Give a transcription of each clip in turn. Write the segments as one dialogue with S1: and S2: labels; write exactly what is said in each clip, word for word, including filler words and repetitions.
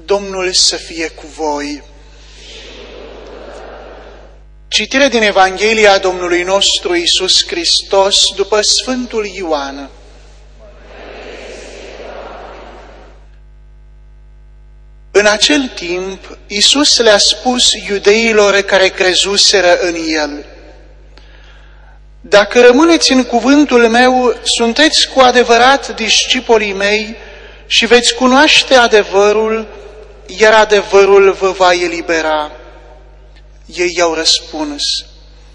S1: Domnul să fie cu voi. Citire din Evanghelia Domnului nostru Iisus Hristos după Sfântul Ioan. În acel timp, Iisus le-a spus iudeilor care crezuseră în El: dacă rămâneți în cuvântul meu, sunteți cu adevărat discipolii mei și veți cunoaște adevărul, iar adevărul vă va elibera. Ei i-au răspuns: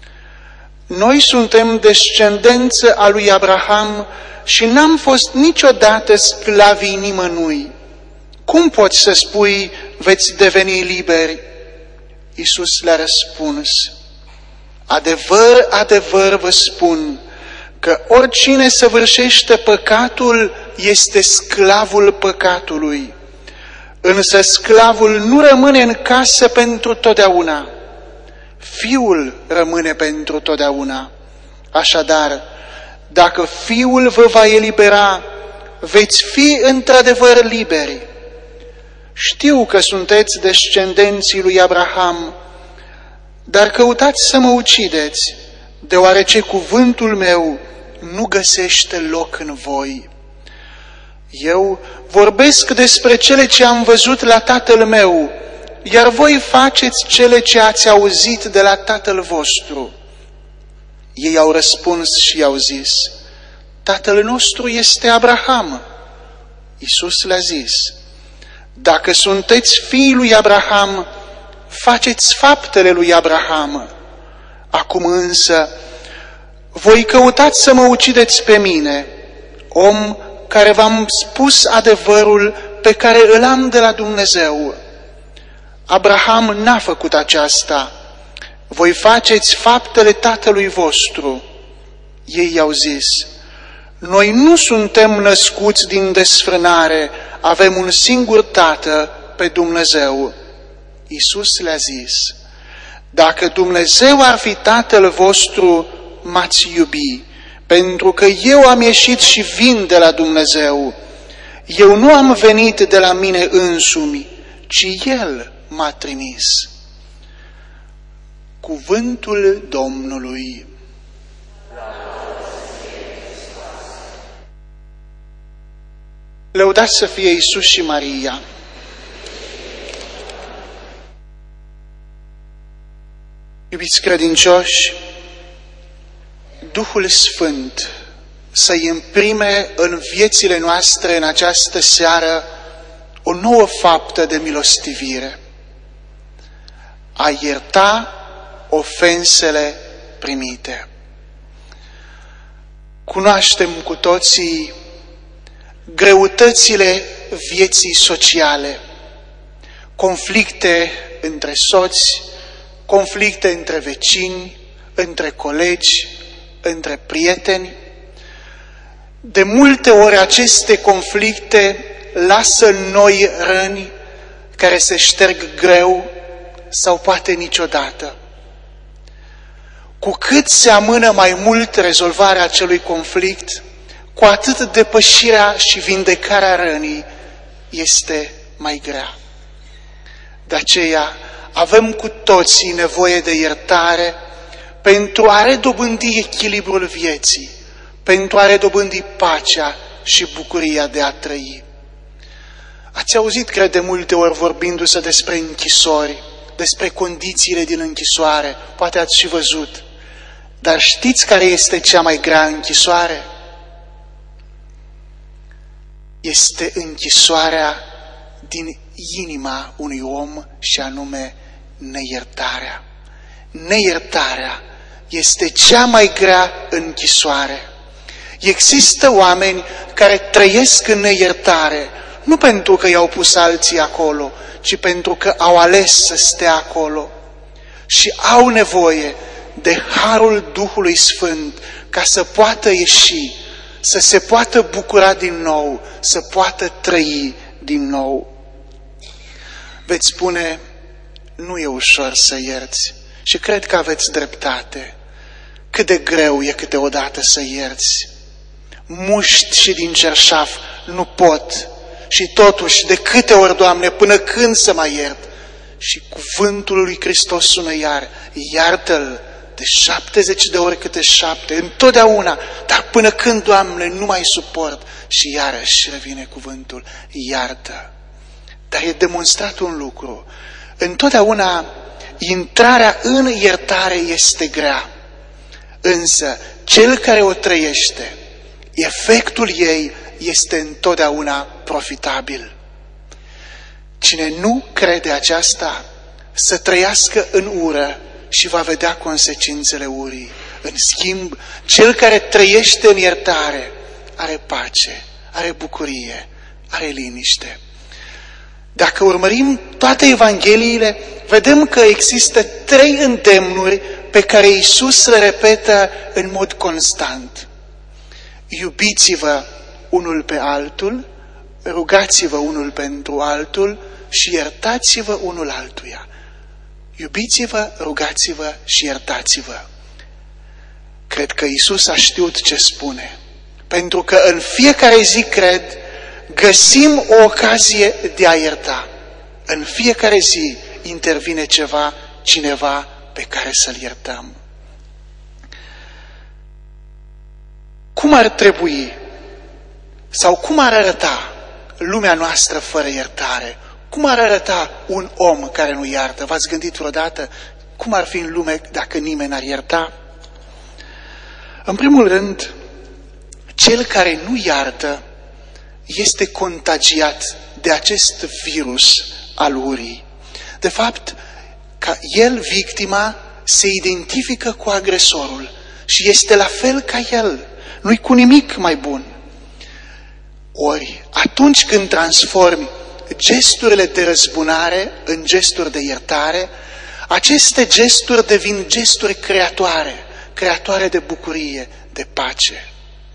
S1: noi suntem descendență a lui Abraham și n-am fost niciodată sclavii nimănui. Cum poți să spui, veți deveni liberi? Iisus le-a răspuns: adevăr, adevăr vă spun că oricine săvârșește păcatul este sclavul păcatului. Însă sclavul nu rămâne în casă pentru totdeauna. Fiul rămâne pentru totdeauna. Așadar, dacă Fiul vă va elibera, veți fi într-adevăr liberi. Știu că sunteți descendenții lui Abraham, dar căutați să mă ucideți, deoarece cuvântul meu nu găsește loc în voi. Eu vorbesc despre cele ce am văzut la tatăl meu, iar voi faceți cele ce ați auzit de la tatăl vostru. Ei au răspuns și i-au zis: tatăl nostru este Abraham. Iisus le-a zis: dacă sunteți fiii lui Abraham, faceți faptele lui Abraham. Acum însă, voi căutați să mă ucideți pe mine, om care v-am spus adevărul pe care îl am de la Dumnezeu. Abraham n-a făcut aceasta. Voi faceți faptele tatălui vostru. Ei i-au zis: noi nu suntem născuți din desfrânare, avem un singur tată, pe Dumnezeu. Iisus le-a zis: dacă Dumnezeu ar fi tatăl vostru, m-ați iubi, pentru că eu am ieșit și vin de la Dumnezeu. Eu nu am venit de la mine însumi, ci El m-a trimis. Cuvântul Domnului. Lăudați să fie Iisus și Maria! Iubiți credincioși, Duhul Sfânt să-i imprime în viețile noastre în această seară o nouă faptă de milostivire: a ierta ofensele primite. Cunoaștem cu toții greutățile vieții sociale, conflicte între soți, conflicte între vecini, între colegi, între prieteni. De multe ori aceste conflicte lasă în noi răni care se șterg greu sau poate niciodată. Cu cât se amână mai mult rezolvarea acelui conflict, cu atât depășirea și vindecarea rănii este mai grea. De aceea avem cu toții nevoie de iertare pentru a redobândi echilibrul vieții, pentru a redobândi pacea și bucuria de a trăi. Ați auzit, cred, de multe ori vorbindu-se despre închisori, despre condițiile din închisoare, poate ați și văzut. Dar știți care este cea mai grea închisoare? Este închisoarea din inima unui om, și anume neiertarea. Neiertarea este cea mai grea închisoare. Există oameni care trăiesc în neiertare, nu pentru că i-au pus alții acolo, ci pentru că au ales să stea acolo. Și au nevoie de harul Duhului Sfânt ca să poată ieși, să se poată bucura din nou, să poată trăi din nou. Veți spune: nu e ușor să ierți. Și cred că aveți dreptate. Cât de greu e câteodată să ierți. Muști și din cerșaf nu pot Și totuși, de câte ori, Doamne, până când să mai iert? Și cuvântul lui Hristos sună iar, iartă-l de șaptezeci de ori câte șapte, întotdeauna. Dar până când, Doamne, nu mai suport? Și iarăși revine cuvântul, iartă. Dar e demonstrat un lucru. Întotdeauna intrarea în iertare este grea. Însă, cel care o trăiește, efectul ei este întotdeauna profitabil. Cine nu crede aceasta, să trăiască în ură și va vedea consecințele urii. În schimb, cel care trăiește în iertare are pace, are bucurie, are liniște. Dacă urmărim toate Evangheliile, vedem că există trei îndemnuri pe care Iisus le repetă în mod constant. Iubiți-vă unul pe altul, rugați-vă unul pentru altul și iertați-vă unul altuia. Iubiți-vă, rugați-vă și iertați-vă. Cred că Iisus a știut ce spune, pentru că în fiecare zi, cred, găsim o ocazie de a ierta. În fiecare zi intervine ceva, cineva pe care să-l iertăm. Cum ar trebui sau cum ar arăta lumea noastră fără iertare? Cum ar arăta un om care nu iartă? V-ați gândit vreodată cum ar fi în lume dacă nimeni n-ar ierta? În primul rând, cel care nu iartă este contagiat de acest virus al urii. De fapt, ca el, victima, se identifică cu agresorul și este la fel ca el. Nu-i cu nimic mai bun. Ori, atunci când transformi gesturile de răzbunare în gesturi de iertare, aceste gesturi devin gesturi creatoare, creatoare de bucurie, de pace.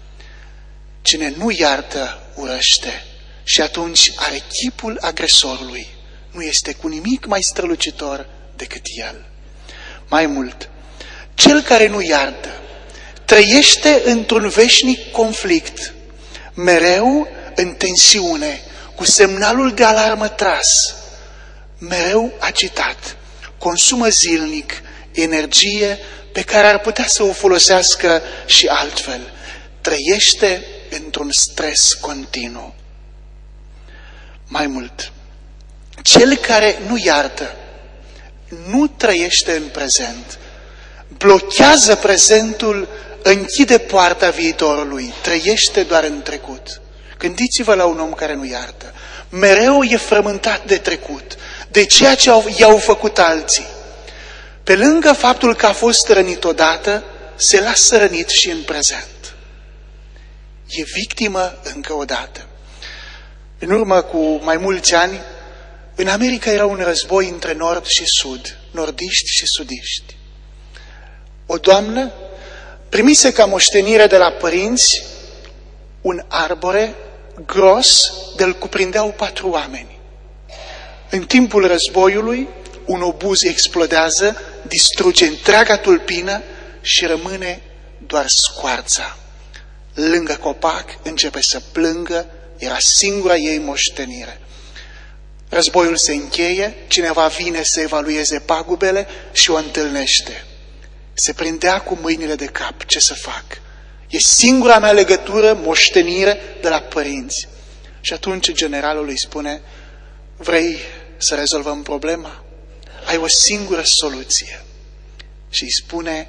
S1: Cine nu iartă, urăște și atunci are chipul agresorului. Nu este cu nimic mai strălucitor decât el. Mai mult, cel care nu iartă trăiește într-un veșnic conflict, mereu în tensiune, cu semnalul de alarmă tras, mereu agitat, consumă zilnic energie pe care ar putea să o folosească și altfel. Trăiește într-un stres continuu. Mai mult, cel care nu iartă, nu trăiește în prezent, blochează prezentul, închide poarta viitorului, trăiește doar în trecut. Gândiți-vă la un om care nu iartă. Mereu e frământat de trecut, de ceea ce au, i-au făcut alții. Pe lângă faptul că a fost rănit odată, se lasă rănit și în prezent. E victimă încă o dată. În urmă cu mai mulți ani, în America era un război între nord și sud, nordiști și sudiști. O doamnă primise ca moștenire de la părinți un arbore gros, de-l cuprindeau patru oameni. În timpul războiului, un obuz explodează, distruge întreaga tulpină și rămâne doar scoarța. Lângă copac începe să plângă, era singura ei moștenire. Războiul se încheie, cineva vine să evalueze pagubele și o întâlnește. Se prindea cu mâinile de cap, ce să fac? E singura mea legătură, moștenire de la părinți. Și atunci generalul îi spune, vrei să rezolvăm problema? Ai o singură soluție. Și îi spune,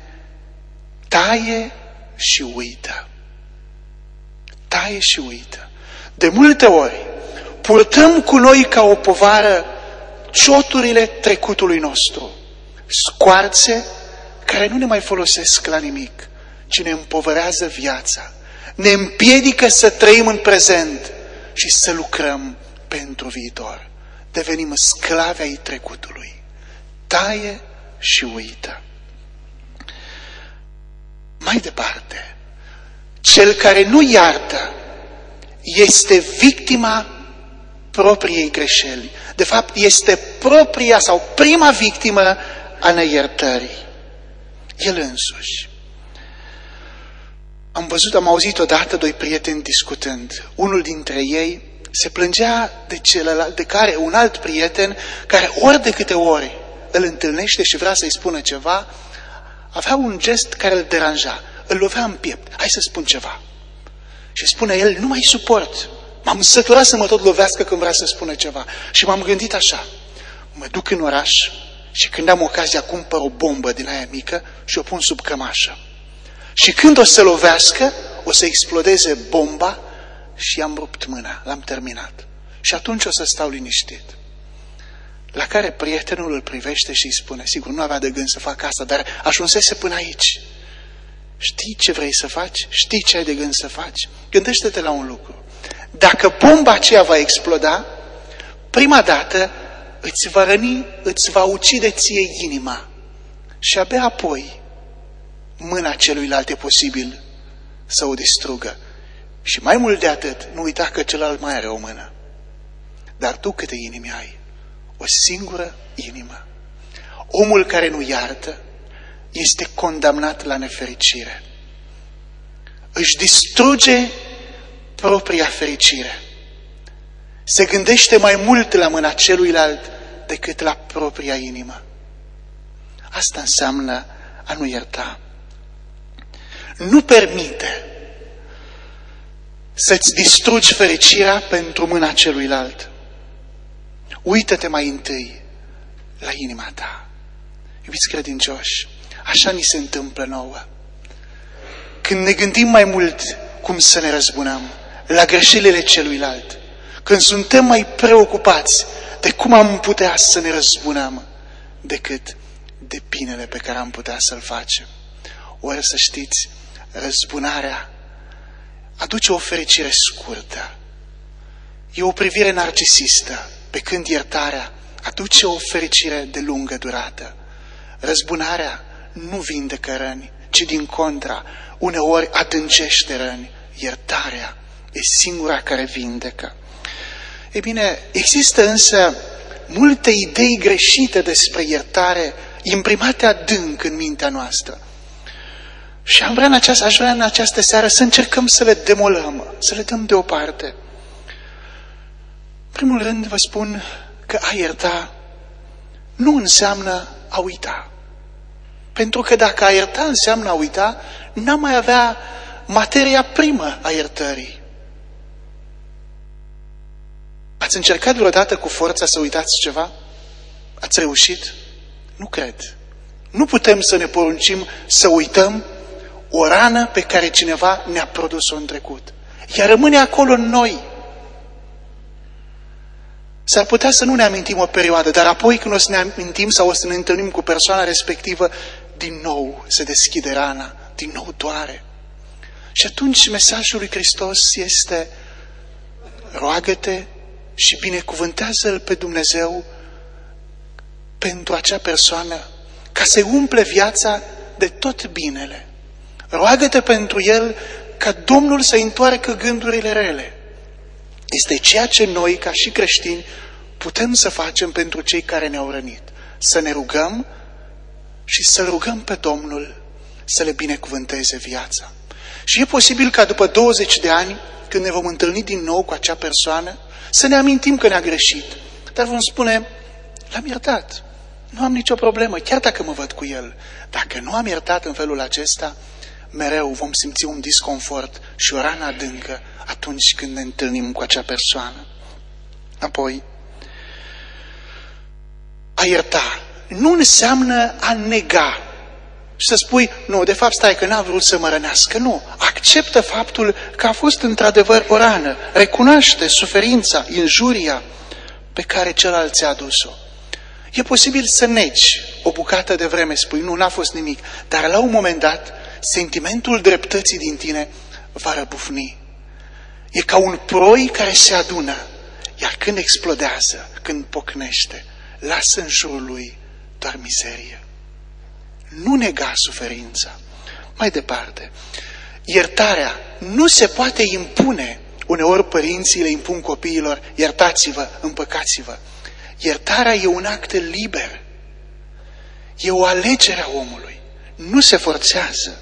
S1: taie și uită. Taie și uită. De multe ori purtăm cu noi ca o povară cioturile trecutului nostru, scoarțe care nu ne mai folosesc la nimic, ci ne împovărează viața, ne împiedică să trăim în prezent și să lucrăm pentru viitor. Devenim sclavi ai trecutului. Taie și uită. Mai departe, cel care nu iartă este victima propriei greșeli. De fapt, este propria sau prima victimă a neiertării. El însuși. Am văzut, am auzit odată doi prieteni discutând. Unul dintre ei Se plângea de celălalt, de care un alt prieten, care ori de câte ori îl întâlnește și vrea să-i spună ceva, avea un gest care îl deranja, îl lovea în piept. Hai să spun ceva. Și spune el, nu mai suport. M-am săturat să mă tot lovească când vrea să spună ceva. Și m-am gândit așa, mă duc în oraș și când am ocazia cumpăr o bombă din aia mică și o pun sub cămașă. Și când o să lovească, o să explodeze bomba și i-am rupt mâna, l-am terminat. Și atunci o să stau liniștit. La care prietenul îl privește și îi spune, sigur, nu avea de gând să facă asta, dar ajunsese până aici. Știi ce vrei să faci? Știi ce ai de gând să faci? Gândește-te la un lucru. Dacă bomba aceea va exploda, prima dată îți va răni, îți va ucide ție inima. Și abia apoi mâna celuilalt e posibil să o distrugă. Și mai mult de atât, nu uita că celălalt mai are o mână. Dar tu câte inimi ai? O singură inimă. Omul care nu iartă este condamnat la nefericire. Își distruge propria fericire. Se gândește mai mult la mâna celuilalt decât la propria inimă. Asta înseamnă a nu ierta. Nu permite să-ți distrugi fericirea pentru mâna celuilalt. Uită-te mai întâi la inima ta. Iubiți credincioși, așa ni se întâmplă nouă. Când ne gândim mai mult cum să ne răzbunăm la greșelile celuilalt, când suntem mai preocupați de cum am putea să ne răzbunăm decât de binele pe care am putea să-l facem. Ori să știți, răzbunarea aduce o fericire scurtă. E o privire narcisistă, pe când iertarea aduce o fericire de lungă durată. Răzbunarea nu vindecă răni, ci din contra, uneori adâncește răni. Iertarea e singura care vindecă. Ei bine, există însă multe idei greșite despre iertare, imprimate adânc în mintea noastră. Și am vrea în această, aș vrea în această seară să încercăm să le demolăm, să le dăm deoparte. În primul rând vă spun că a ierta nu înseamnă a uita. Pentru că dacă a ierta înseamnă a uita, n-am mai avea materia primă a iertării. Ați încercat vreodată cu forța să uitați ceva? Ați reușit? Nu cred. Nu putem să ne poruncim să uităm o rană pe care cineva ne-a produs-o în trecut. Ea rămâne acolo în noi. S-ar putea să nu ne amintim o perioadă, dar apoi când o să ne amintim sau o să ne întâlnim cu persoana respectivă, din nou se deschide rana, din nou doare. Și atunci mesajul lui Hristos este: roagă-te și binecuvântează-L pe Dumnezeu pentru acea persoană, ca să-i umple viața de tot binele. Roagă-te pentru el ca Domnul să întoarcă gândurile rele. Este ceea ce noi, ca și creștini, putem să facem pentru cei care ne-au rănit. Să ne rugăm și să-L rugăm pe Domnul să le binecuvânteze viața. Și e posibil ca după douăzeci de ani, când ne vom întâlni din nou cu acea persoană, să ne amintim că ne-a greșit. Dar vom spune: l-am iertat. Nu am nicio problemă, chiar dacă mă văd cu el. Dacă nu am iertat în felul acesta, mereu vom simți un disconfort și o rană adâncă atunci când ne întâlnim cu acea persoană. Apoi, a ierta nu înseamnă a nega și să spui: nu, de fapt stai că n-a vrut să mă rănească. Nu, acceptă faptul că a fost într-adevăr o rană, recunoaște suferința, injuria pe care celălalt ți-a adus-o. E posibil să negi o bucată de vreme, spui: nu, n-a fost nimic, dar la un moment dat sentimentul dreptății din tine va răbufni. E ca un proi care se adună, iar când explodează, când pocnește, lasă în jurul lui doar mizerie. Nu nega suferința. Mai departe, iertarea nu se poate impune. Uneori părinții le impun copiilor: iertați-vă, împăcați-vă. Iertarea e un act liber. E o alegere a omului. Nu se forțează.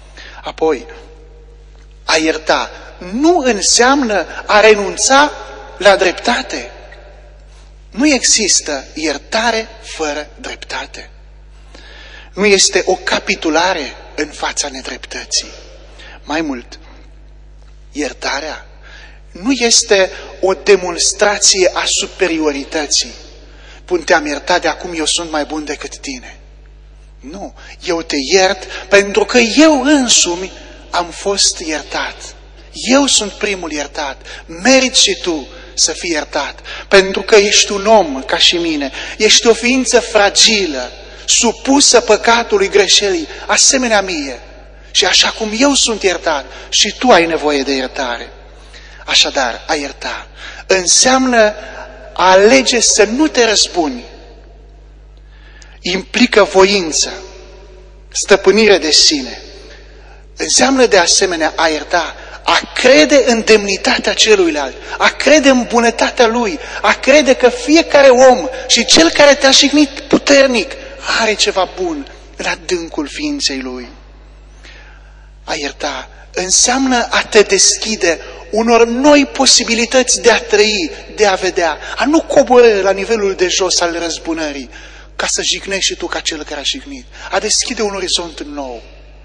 S1: Apoi, a ierta nu înseamnă a renunța la dreptate. Nu există iertare fără dreptate. Nu este o capitulare în fața nedreptății. Mai mult, iertarea nu este o demonstrație a superiorității. Bun, te-am iertat, de acum eu sunt mai bun decât tine. Nu, eu te iert pentru că eu însumi am fost iertat. Eu sunt primul iertat. Meriți și tu să fii iertat, pentru că ești un om ca și mine. Ești o ființă fragilă, supusă păcatului, greșelii, asemenea mie. Și așa cum eu sunt iertat, și tu ai nevoie de iertare. Așadar, a ierta înseamnă a alege să nu te răzbuni. Implică voință, stăpânire de sine. Înseamnă de asemenea a ierta, a crede în demnitatea celuilalt, a crede în bunătatea lui, a crede că fiecare om și cel care te-a jignit puternic are ceva bun în adâncul ființei lui. A ierta înseamnă a te deschide unor noi posibilități de a trăi, de a vedea, a nu coborî la nivelul de jos al răzbunării, ca să jignești și tu ca cel care a jignit, a deschide un orizont nou.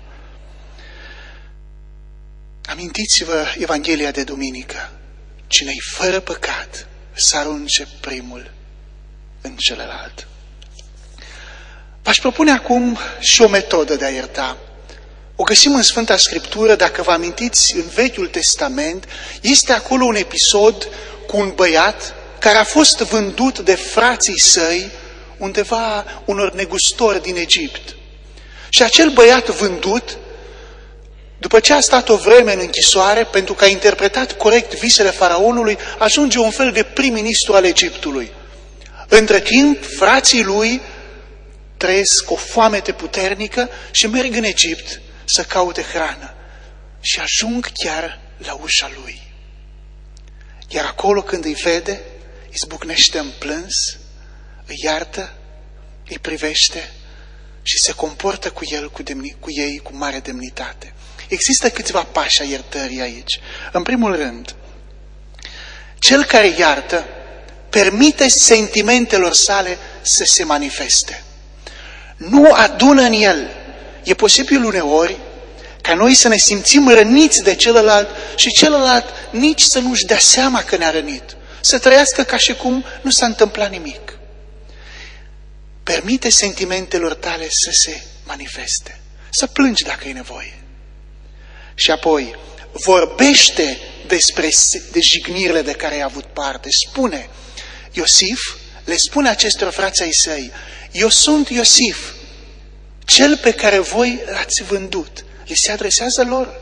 S1: Amintiți-vă Evanghelia de duminică. Cine-i fără păcat să arunce primul în celălalt. V-aș propune acum și o metodă de a ierta. O găsim în Sfânta Scriptură, dacă vă amintiți, în Vechiul Testament, este acolo un episod cu un băiat care a fost vândut de frații săi undeva unor negustori din Egipt. Și acel băiat vândut, după ce a stat o vreme în închisoare, pentru că a interpretat corect visele faraonului, ajunge un fel de prim-ministru al Egiptului. Între timp, frații lui trăiesc o foamete puternică și merg în Egipt să caute hrană. Și ajung chiar la ușa lui. Iar acolo, când îi vede, izbucnește în plâns, îi iartă, îi privește și se comportă cu el, cu, demni, cu ei, cu mare demnitate. Există câțiva pași a iertării aici. În primul rând, cel care iartă permite sentimentelor sale să se manifeste. Nu adună în el. E posibil uneori ca noi să ne simțim răniți de celălalt și celălalt nici să nu-și dea seama că ne-a rănit. Să trăiască ca și cum nu s-a întâmplat nimic. Permite sentimentelor tale să se manifeste. Să plângi dacă e nevoie. Și apoi, vorbește despre de jignirile de care ai avut parte. Spune, Iosif le spune acestor frați ai săi, eu sunt Iosif, cel pe care voi l-ați vândut. Le se adresează lor.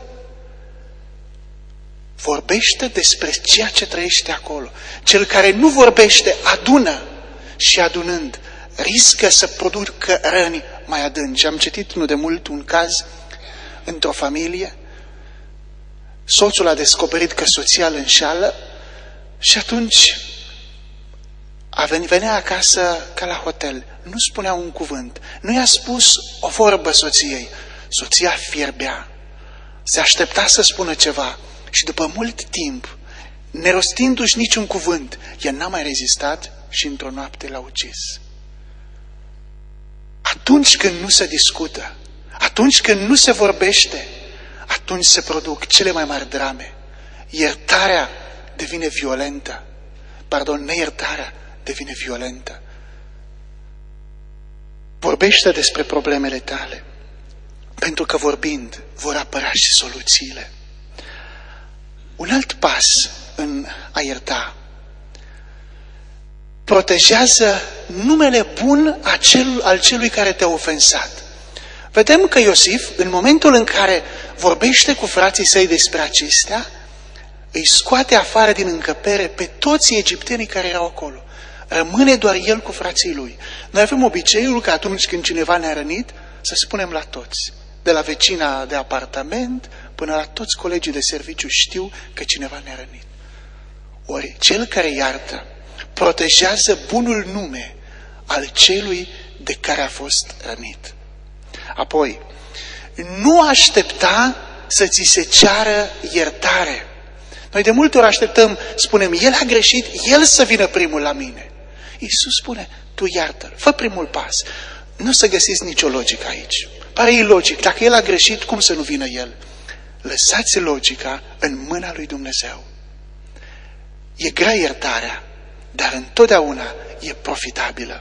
S1: Vorbește despre ceea ce trăiește acolo. Cel care nu vorbește adună și adunând riscă să producă răni mai adânci. Am citit nu de mult un caz într-o familie. Soțul a descoperit că soția îl înșeală și atunci a venit, venea acasă ca la hotel. Nu spunea un cuvânt. Nu i-a spus o vorbă soției. Soția fierbea. Se aștepta să spună ceva. Și după mult timp, nerostindu-și niciun cuvânt, ea n-a mai rezistat și într-o noapte l-a ucis. Atunci când nu se discută, atunci când nu se vorbește, atunci se produc cele mai mari drame. Iertarea devine violentă. Pardon, neiertarea devine violentă. Vorbește despre problemele tale, pentru că vorbind vor apărea și soluțiile. Un alt pas în a ierta. Protejează numele bun al celui care te-a ofensat. Vedem că Iosif, în momentul în care vorbește cu frații săi despre acestea, îi scoate afară din încăpere pe toți egiptenii care erau acolo. Rămâne doar el cu frații lui. Noi avem obiceiul că atunci când cineva ne-a rănit, să spunem la toți. De la vecina de apartament până la toți colegii de serviciu știu că cineva ne-a rănit. Ori cel care iartă protejează bunul nume al celui de care a fost rănit. Apoi, nu aștepta să ți se ceară iertare. Noi de multe ori așteptăm, spunem, el a greșit, el să vină primul la mine. Iisus spune, tu iartă-l, fă primul pas. Nu să găsiți nicio logică aici. Pare ilogic, dacă el a greșit, cum să nu vină el? Lăsați logica în mâna lui Dumnezeu. E grea iertarea, dar întotdeauna e profitabilă.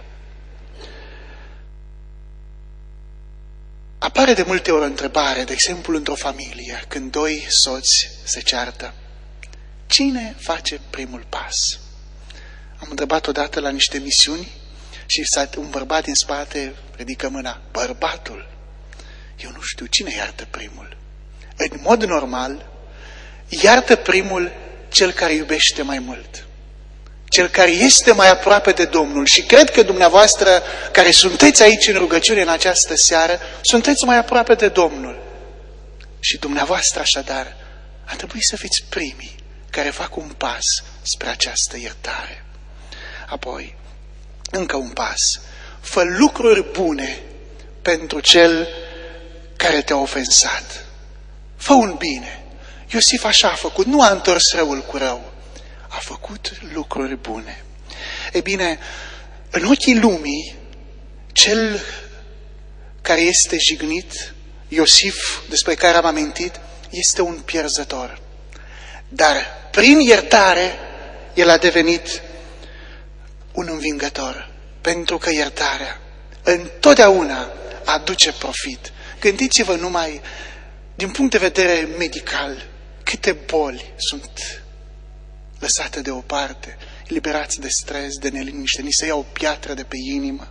S1: Apare de multe ori o întrebare, de exemplu într-o familie, când doi soți se ceartă. Cine face primul pas? Am întrebat odată la niște misiuni și un bărbat din spate ridică mâna. Bărbatul. Eu nu știu cine iartă primul. În mod normal, iartă primul cel care iubește mai mult. Cel care este mai aproape de Domnul. Și cred că dumneavoastră, care sunteți aici în rugăciune în această seară, sunteți mai aproape de Domnul. Și dumneavoastră, așadar, ar trebui să fiți primii care fac un pas spre această iertare. Apoi, încă un pas. Fă lucruri bune pentru cel care te-a ofensat. Fă un bine. Iosif așa a făcut, nu a întors răul cu rău. A făcut lucruri bune. Ei bine, în ochii lumii, cel care este jignit, Iosif, despre care am amintit, este un pierzător. Dar prin iertare, el a devenit un învingător. Pentru că iertarea întotdeauna aduce profit. Gândiți-vă numai, din punct de vedere medical, câte boli sunt lăsate deoparte, eliberați de stres, de neliniște, ni se ia o piatră de pe inimă.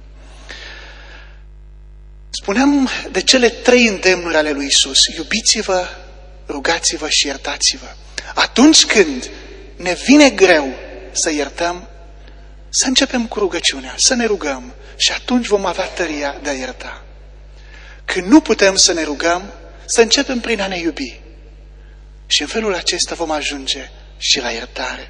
S1: Spuneam de cele trei îndemnuri ale lui Isus: iubiți-vă, rugați-vă și iertați-vă. Atunci când ne vine greu să iertăm, să începem cu rugăciunea, să ne rugăm și atunci vom avea tăria de a ierta. Când nu putem să ne rugăm, să începem prin a ne iubi. Și în felul acesta vom ajunge și la iertare.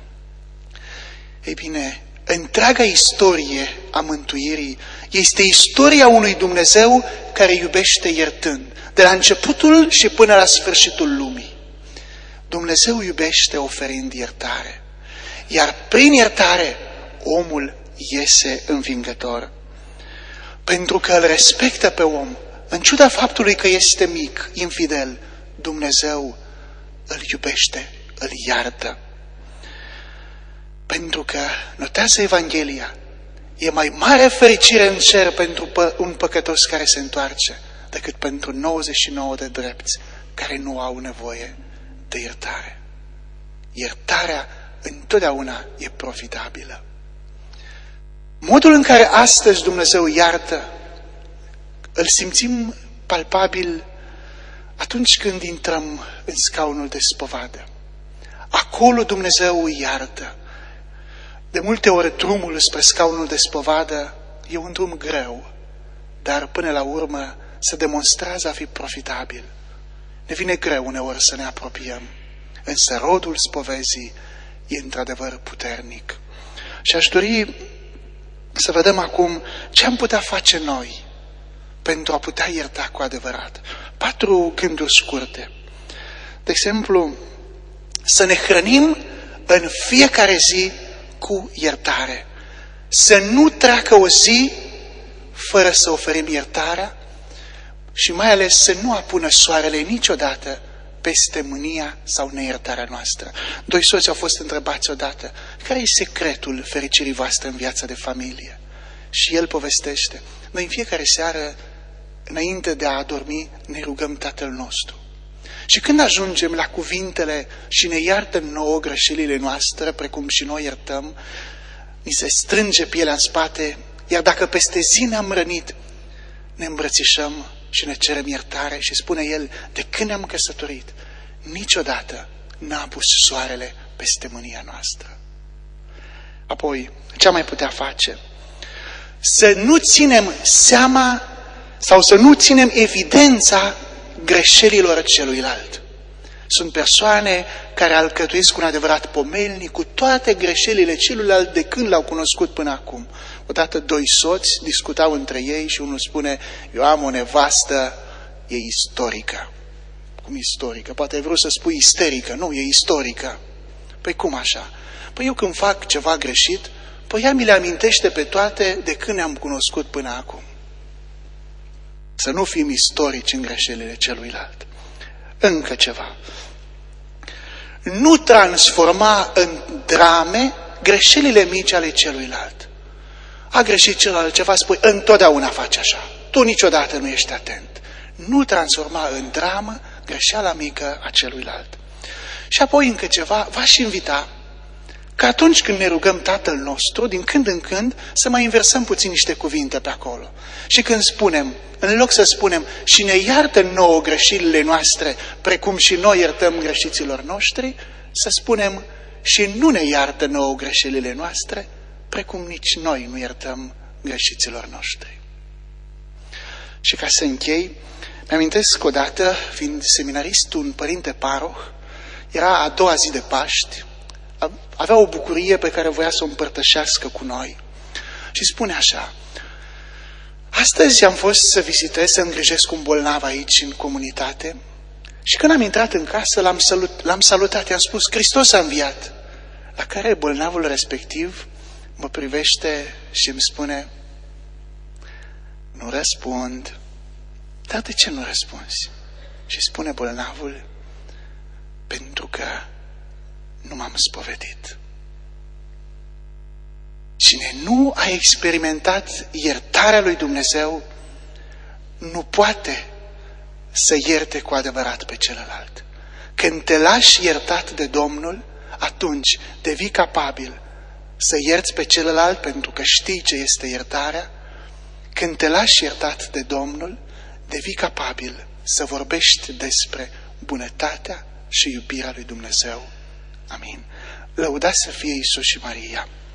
S1: Ei bine, întreaga istorie a mântuirii este istoria unui Dumnezeu care iubește iertând, de la începutul și până la sfârșitul lumii. Dumnezeu iubește oferind iertare, iar prin iertare omul iese învingător. Pentru că îl respectă pe om, în ciuda faptului că este mic, infidel, Dumnezeu îl iubește, îl iartă. Pentru că, notează Evanghelia, e mai mare fericire în cer pentru un păcătos care se întoarce decât pentru nouăzeci și nouă de drepți care nu au nevoie de iertare. Iertarea întotdeauna e profitabilă. Modul în care astăzi Dumnezeu iartă, îl simțim palpabil atunci când intrăm în scaunul de spovadă. Acolo Dumnezeu iartă. De multe ori drumul spre scaunul de spovadă e un drum greu, dar până la urmă se demonstrează a fi profitabil. Ne vine greu uneori să ne apropiem, însă rodul spovezii e într-adevăr puternic. Și aș dori să vedem acum ce am putea face noi pentru a putea ierta cu adevărat. Patru gânduri scurte. De exemplu, să ne hrănim în fiecare zi cu iertare. Să nu treacă o zi fără să oferim iertarea și mai ales să nu apună soarele niciodată peste mânia sau neiertarea noastră. Doi soți au fost întrebați odată: care e secretul fericirii voastre în viața de familie? Și el povestește: noi în fiecare seară, înainte de a adormi, ne rugăm Tatăl nostru. Și când ajungem la cuvintele și ne iartă nouă greșelile noastre, precum și noi iertăm, ni se strânge pielea în spate, iar dacă peste zi ne-am rănit, ne îmbrățișăm și ne cerem iertare și spune el: de când ne-am căsătorit, niciodată n-a pus soarele peste mânia noastră. Apoi, ce am mai putea face? Să nu ținem seama sau să nu ținem evidența greșelilor celuilalt. Sunt persoane care alcătuiesc cu un adevărat pomelnic cu toate greșelile celuilalt de când l-au cunoscut până acum. Odată doi soți discutau între ei și unul spune: eu am o nevastă, e istorică. Cum istorică? Poate ai vrut să spui isterică. Nu, e istorică. Păi cum așa? Păi eu când fac ceva greșit, păi ea mi le amintește pe toate de când ne-am cunoscut până acum. Să nu fim istorici în greșelile celuilalt. Încă ceva. Nu transforma în drame greșelile mici ale celuilalt. A greșit celălalt ceva, spui, întotdeauna faci așa. Tu niciodată nu ești atent. Nu transforma în dramă greșeala mică a celuilalt. Și apoi încă ceva, v-aș invita că atunci când ne rugăm Tatăl nostru, din când în când, să mai inversăm puțin niște cuvinte pe acolo. Și când spunem, în loc să spunem, și ne iartă nouă greșelile noastre, precum și noi iertăm greșiților noștri, să spunem, și nu ne iartă nouă greșelile noastre, precum nici noi nu iertăm greșiților noștri. Și ca să închei, mi-amintesc odată, fiind seminarist, un părinte paroh, era a doua zi de Paști, avea o bucurie pe care voia să o împărtășească cu noi. Și spune așa, astăzi am fost să vizitez, să îngrijesc un bolnav aici în comunitate și când am intrat în casă l-am, salut, l-am salutat, i-am spus, Hristos a înviat. La care bolnavul respectiv mă privește și îmi spune, nu răspund. Dar de ce nu răspunzi? Și spune bolnavul, pentru că nu m-am spovedit. Cine nu a experimentat iertarea lui Dumnezeu, nu poate să ierte cu adevărat pe celălalt. Când te lași iertat de Domnul, atunci devii capabil să ierți pe celălalt pentru că știi ce este iertarea. Când te lași iertat de Domnul, devii capabil să vorbești despre bunătatea și iubirea lui Dumnezeu. Amin. Lăudați să fie Iisus și Maria!